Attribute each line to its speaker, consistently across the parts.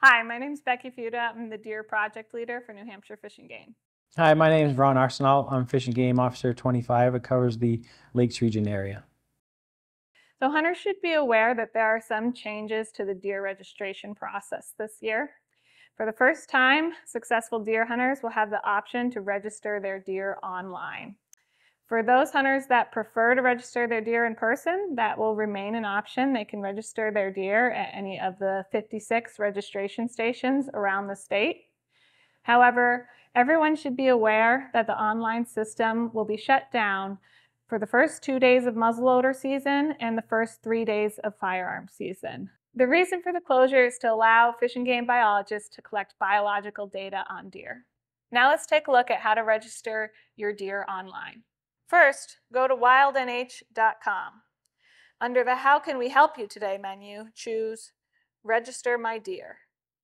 Speaker 1: Hi, my name is Becky Fuda. I'm the Deer Project Leader for New Hampshire Fish and Game.
Speaker 2: Hi, my name is Ron Arsenal. I'm Fish and Game Officer 25. It covers the Lakes Region area.
Speaker 1: So hunters should be aware that there are some changes to the deer registration process this year. For the first time, successful deer hunters will have the option to register their deer online. For those hunters that prefer to register their deer in person, that will remain an option. They can register their deer at any of the 56 registration stations around the state. However, everyone should be aware that the online system will be shut down for the first 2 days of muzzleloader season and the first 3 days of firearm season. The reason for the closure is to allow Fish and Game biologists to collect biological data on deer. Now let's take a look at how to register your deer online. First, go to wildnh.com. Under the How Can We Help You Today menu, choose Register My Deer.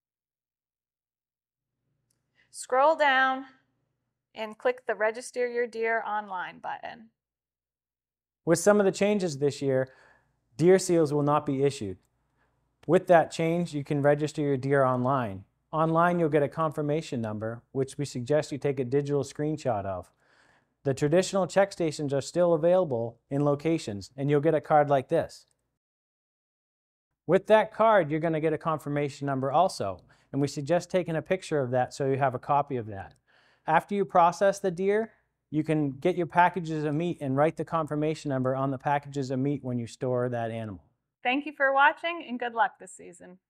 Speaker 1: Scroll down and click the Register Your Deer Online button.
Speaker 2: With some of the changes this year, deer seals will not be issued. With that change, you can register your deer online. Online, you'll get a confirmation number, which we suggest you take a digital screenshot of. The traditional check stations are still available in locations, and you'll get a card like this. With that card, you're going to get a confirmation number also, and we suggest taking a picture of that so you have a copy of that. After you process the deer, you can get your packages of meat and write the confirmation number on the packages of meat when you store that animal.
Speaker 1: Thank you for watching and good luck this season.